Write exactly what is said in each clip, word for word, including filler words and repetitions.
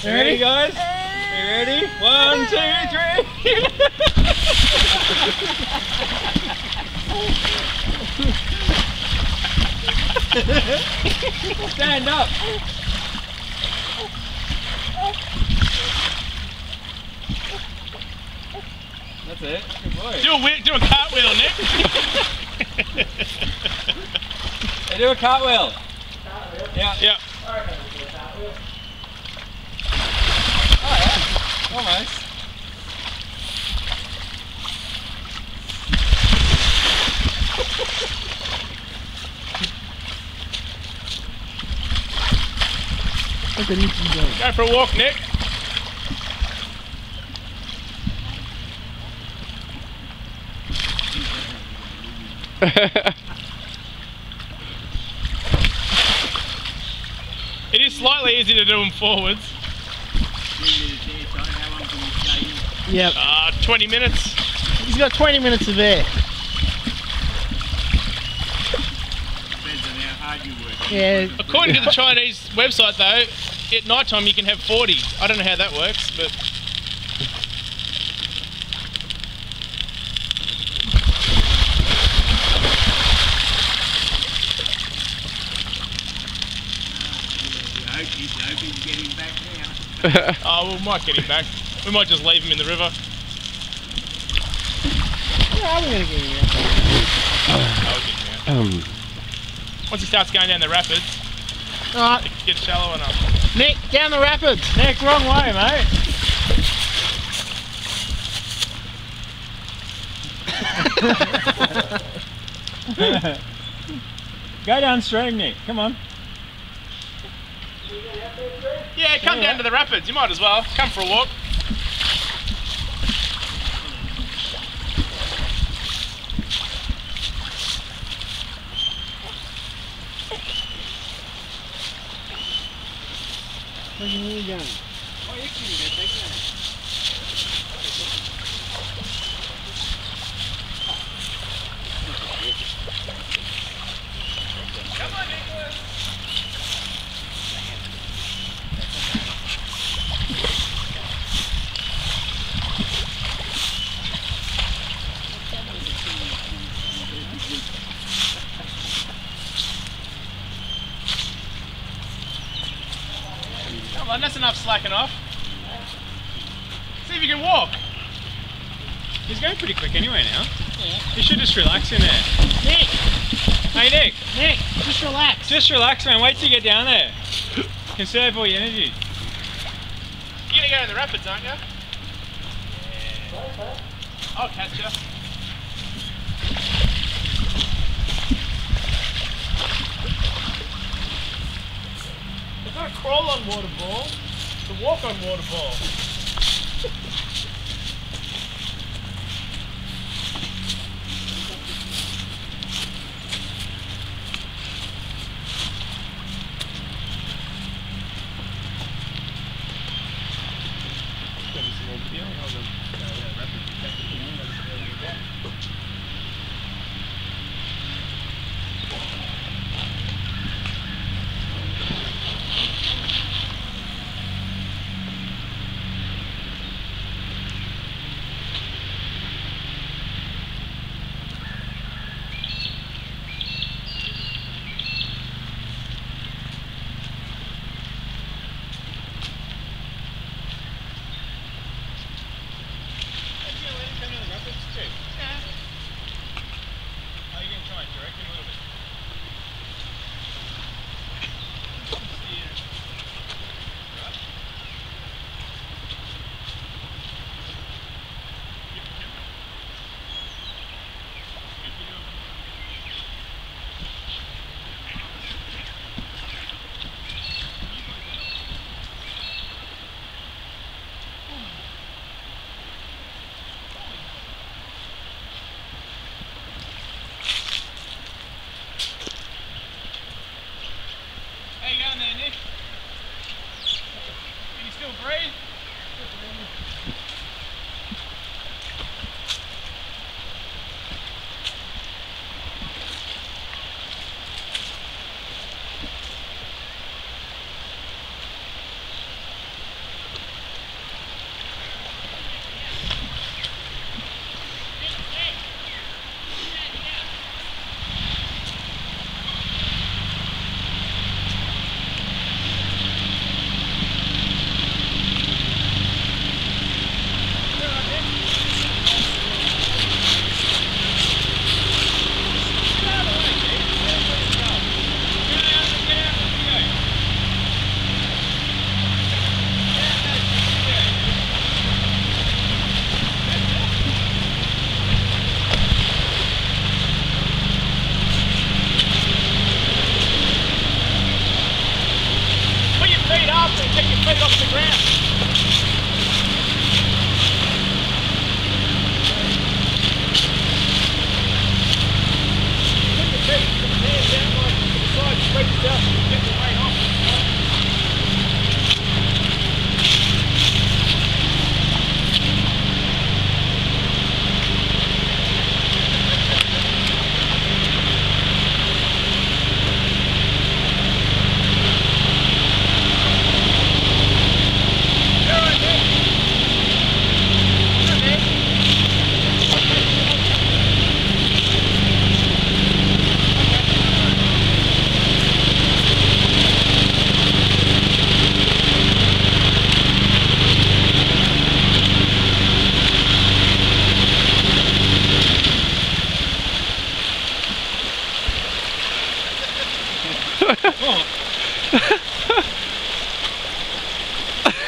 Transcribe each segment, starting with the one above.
You ready, guys? You ready? One, two, three. Stand up. That's it. Good boy. Do a whip, do a cartwheel, Nick. Hey, do a cartwheel. Cartwheel? Yeah. Yeah. I reckon we do a cartwheel. Oh yeah. Almost. Look at Nicky go. Go for a walk, Nick. It is slightly easy to do them forwards. Yep. Uh, twenty minutes. He's got twenty minutes of air. Yeah. According to the Chinese website though, at night time you can have forty. I don't know how that works, but... Oh, we might get him back. We might just leave him in the river. Yeah, I'm gonna get him out. I'll get him out. Um, Once he starts going down the rapids, Alright, it gets shallow enough. Nick, down the rapids. Nick, wrong way, mate. Go downstream, Nick. Come on. Yeah, come Yeah. down to the rapids. You might as well. Come for a walk. Where are you going? Oh, you can get that. Come on, Nicholas. Come on, that's enough slacking off. See if you can walk. He's going pretty quick anyway now. Yeah. You should just relax in there. Nick! Hey, Nick. Nick, just relax. Just relax, man. Wait till you get down there. Conserve all your energy. You're gonna go to the rapids, aren't you? Yeah. I'll catch you. It's not a crawl on water ball, it's a walk on water ball.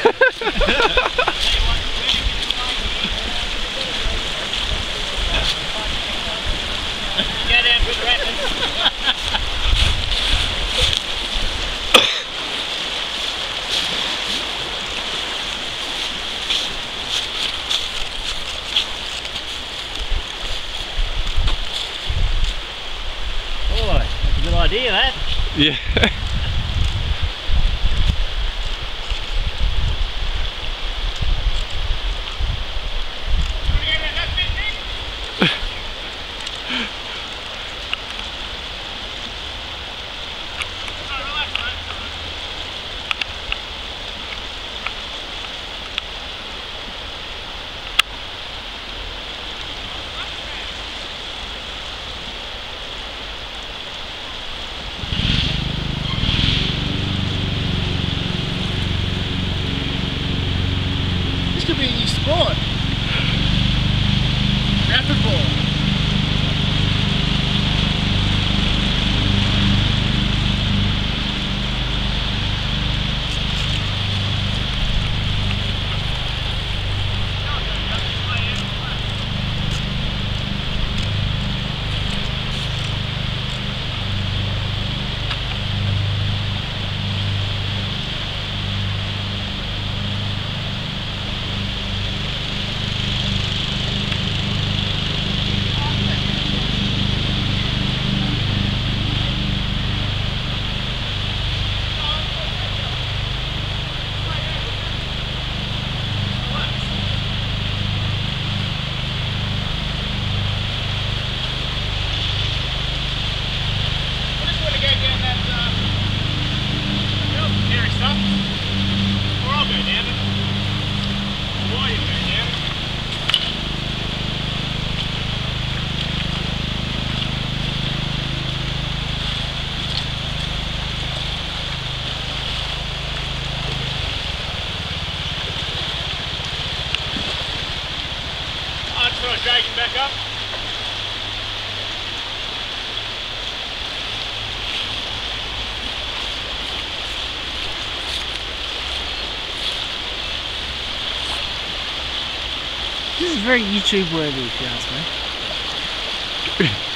Go down for the rapids. Boy, that's a good idea, that. Yeah. This could be a new sport. Rapid ball. Dragging back up. This is very YouTube worthy, if you ask me.